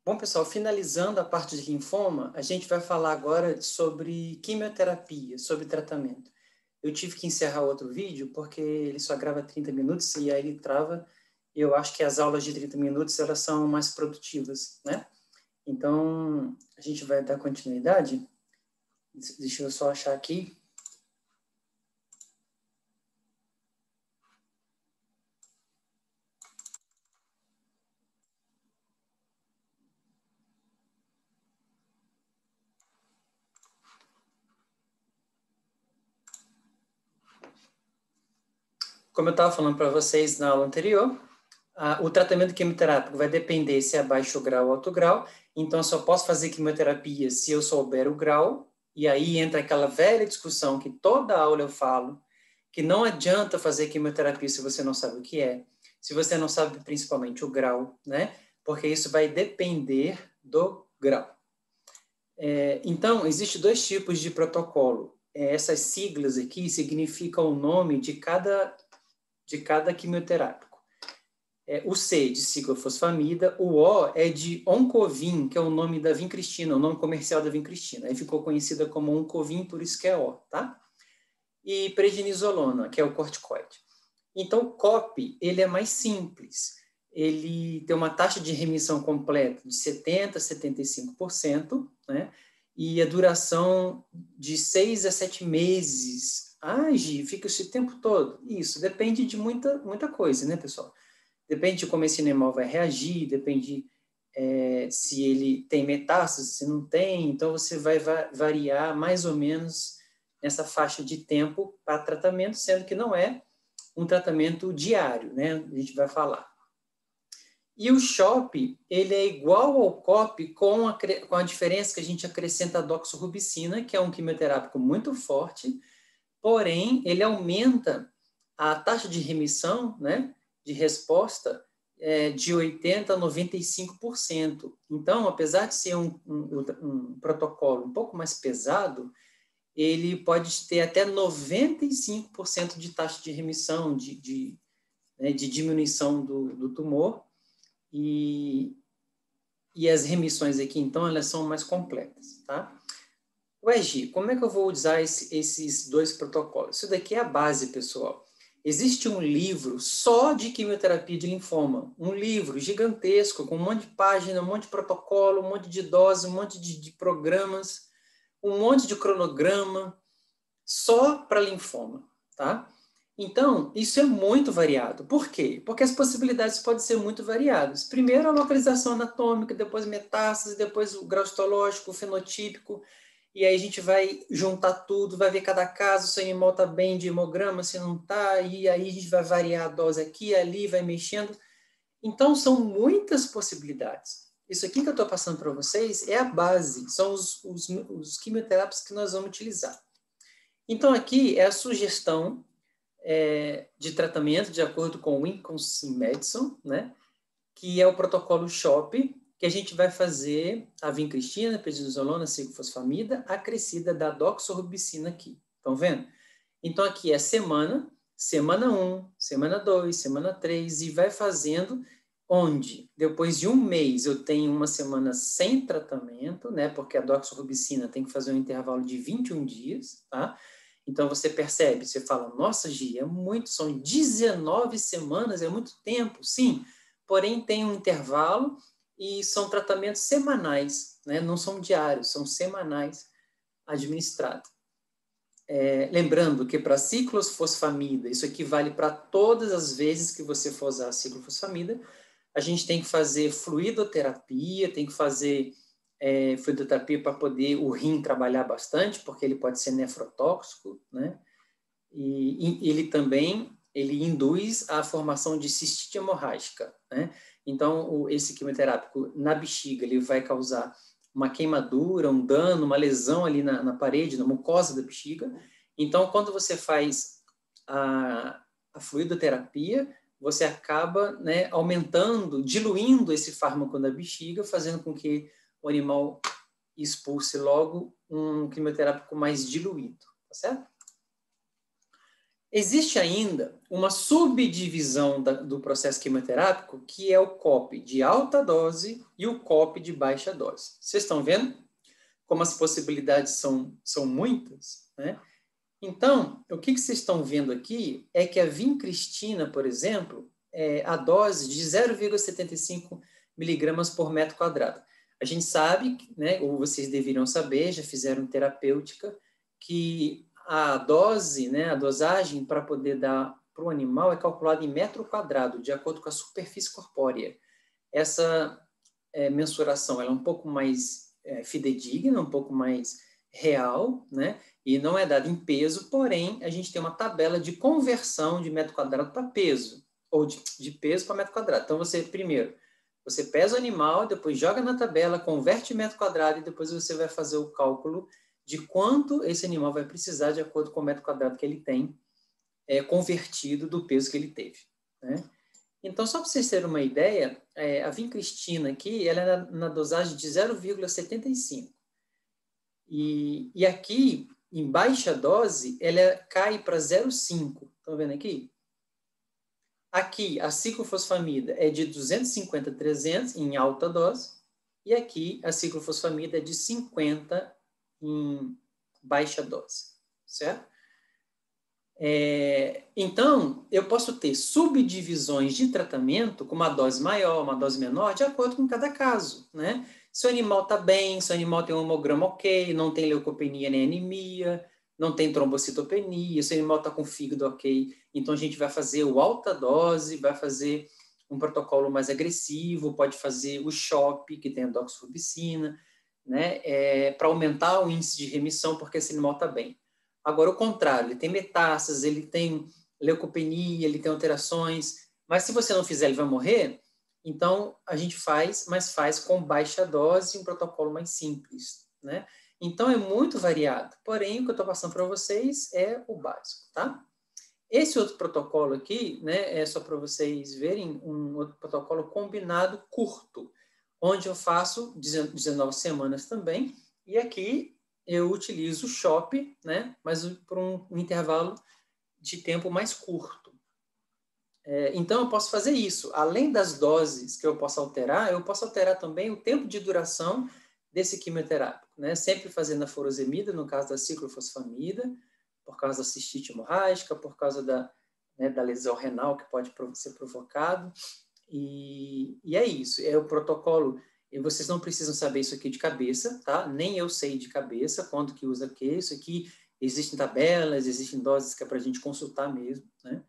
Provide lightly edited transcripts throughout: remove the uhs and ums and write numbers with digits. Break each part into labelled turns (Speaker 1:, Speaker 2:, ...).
Speaker 1: Bom, pessoal, finalizando a parte de linfoma, a gente vai falar agora sobre quimioterapia, sobre tratamento. Eu tive que encerrar outro vídeo porque ele só grava 30 minutos e aí ele trava. Eu acho que as aulas de 30 minutos, elas são mais produtivas, né? Então, a gente vai dar continuidade. Deixa eu só achar aqui. Como eu estava falando para vocês na aula anterior, o tratamento quimioterápico vai depender se é baixo grau ou alto grau, então eu só posso fazer quimioterapia se eu souber o grau, e aí entra aquela velha discussão que toda aula eu falo, que não adianta fazer quimioterapia se você não sabe o que é, se você não sabe principalmente o grau, né? Porque isso vai depender do grau. Então, existem dois tipos de protocolo. Essas siglas aqui significam o nome de cada quimioterápico. O C de ciclofosfamida, o O é de Oncovin, que é o nome da vincristina, o nome comercial da vincristina. Aí ficou conhecida como Oncovin, por isso que é O, tá? E prednisolona, que é o corticoide. Então, o COP, ele é mais simples. Ele tem uma taxa de remissão completa de 70% a 75%, né? E a duração de 6 a 7 meses. Gi, fica esse tempo todo? Isso, depende de muita coisa, né, pessoal? Depende de como esse animal vai reagir, depende se ele tem metástase, se não tem. Então, você vai variar mais ou menos nessa faixa de tempo para tratamento, sendo que não é um tratamento diário, né? A gente vai falar. E o CHOP, ele é igual ao COP com a diferença que a gente acrescenta a doxorubicina, que é um quimioterápico muito forte, porém, ele aumenta a taxa de remissão, né, de resposta, de 80% a 95%. Então, apesar de ser um protocolo um pouco mais pesado, ele pode ter até 95% de taxa de remissão, de diminuição do tumor, e as remissões aqui, então, elas são mais completas, tá? Gi, como é que eu vou usar esses dois protocolos? Isso daqui é a base, pessoal. Existe um livro só de quimioterapia de linfoma, um livro gigantesco, com um monte de página, um monte de protocolo, um monte de dose, um monte de programas, um monte de cronograma, só para linfoma, tá? Então, isso é muito variado. Por quê? Porque as possibilidades podem ser muito variadas. Primeiro, a localização anatômica, depois metástase, depois o grau histológico, o fenotípico, e aí a gente vai juntar tudo, vai ver cada caso, se o animal está bem de hemograma, se não está, e aí a gente vai variar a dose aqui e ali, vai mexendo. Então, são muitas possibilidades. Isso aqui que eu estou passando para vocês é a base, são os quimioterápicos que nós vamos utilizar. Então, aqui é a sugestão de tratamento de acordo com o Wisconsin Medicine, né? Que é o protocolo CHOP, que a gente vai fazer a vincristina, prednisolona, ciclofosfamida, acrescida da doxorubicina aqui. Estão vendo? Então, aqui é semana 1, semana 2, semana 3, e vai fazendo onde, depois de um mês, eu tenho uma semana sem tratamento, né? Porque a doxorubicina tem que fazer um intervalo de 21 dias, tá? Então, você percebe, você fala, nossa, Gi, são 19 semanas, é muito tempo. Sim, porém tem um intervalo e são tratamentos semanais, né? Não são diários, são semanais administrados. Lembrando que para ciclofosfamida, isso aqui vale para todas as vezes que você for usar a ciclofosfamida, a gente tem que fazer fluidoterapia, tem que fazer fluidoterapia para poder o rim trabalhar bastante, porque ele pode ser nefrotóxico, né? E ele também induz a formação de cistite hemorrágica, né? Então, esse quimioterápico na bexiga, ele vai causar uma queimadura, um dano, uma lesão ali na parede, na mucosa da bexiga. Então, quando você faz a fluidoterapia, você acaba, né, aumentando, diluindo esse fármaco na bexiga, fazendo com que o animal expulse logo um quimioterápico mais diluído, tá certo? Existe ainda uma subdivisão do processo quimioterápico, que é o COP de alta dose e o COP de baixa dose. Vocês estão vendo como as possibilidades são muitas, né? Então, o que vocês estão vendo aqui é que a vincristina, por exemplo, a dose de 0,75 miligramas por metro quadrado. A gente sabe, né, ou vocês deveriam saber, já fizeram terapêutica, que a dose, né, a dosagem para poder dar para o animal é calculada em metro quadrado, de acordo com a superfície corpórea. Essa mensuração ela é um pouco mais fidedigna, um pouco mais real, né? E não é dada em peso, porém, a gente tem uma tabela de conversão de metro quadrado para peso, ou de peso para metro quadrado. Então, primeiro, você pesa o animal, depois joga na tabela, converte em metro quadrado e depois você vai fazer o cálculo de quanto esse animal vai precisar de acordo com o metro quadrado que ele tem convertido do peso que ele teve, né? Então, só para vocês terem uma ideia, a vincristina aqui, ela é na dosagem de 0,75. E aqui, em baixa dose, ela cai para 0,5. Estão vendo aqui? Aqui, a ciclofosfamida é de 250 a 300 em alta dose, e aqui a ciclofosfamida é de 50 em baixa dose, certo? Então, eu posso ter subdivisões de tratamento com uma dose maior, uma dose menor, de acordo com cada caso, né? Se o animal está bem, se o animal tem um hemograma ok, não tem leucopenia nem anemia, não tem trombocitopenia, se o animal está com fígado ok, então a gente vai fazer o alta dose, vai fazer um protocolo mais agressivo, pode fazer o CHOP, que tem a doxorubicina, né? Para aumentar o índice de remissão, porque esse animal está bem. Agora, o contrário, ele tem metástases, ele tem leucopenia, ele tem alterações, mas se você não fizer, ele vai morrer. Então, a gente faz, mas faz com baixa dose e um protocolo mais simples, né? Então, é muito variado. Porém, o que eu estou passando para vocês é o básico, tá? Esse outro protocolo aqui, né, é só para vocês verem um outro protocolo combinado curto, onde eu faço 19 semanas também, e aqui eu utilizo o CHOP, né, mas por um intervalo de tempo mais curto. Então, eu posso fazer isso. Além das doses que eu posso alterar também o tempo de duração desse quimioterápico, né? Sempre fazendo a furosemida, no caso da ciclofosfamida, por causa da cistite hemorrágica, por causa da lesão renal que pode ser provocado. E é isso. É o protocolo. E vocês não precisam saber isso aqui de cabeça, tá? Nem eu sei de cabeça quanto que usa o quê. Isso aqui, existem tabelas, existem doses que é para a gente consultar mesmo, né?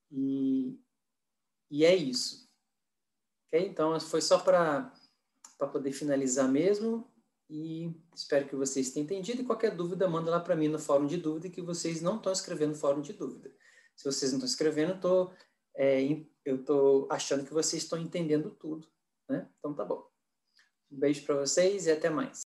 Speaker 1: E é isso. Okay? Então, foi só para poder finalizar mesmo. E espero que vocês tenham entendido. E qualquer dúvida, manda lá para mim no fórum de dúvida, que vocês não estão escrevendo no fórum de dúvida. Se vocês não estão escrevendo, eu estou achando que vocês estão entendendo tudo, né? Então, tá bom. Um beijo para vocês e até mais.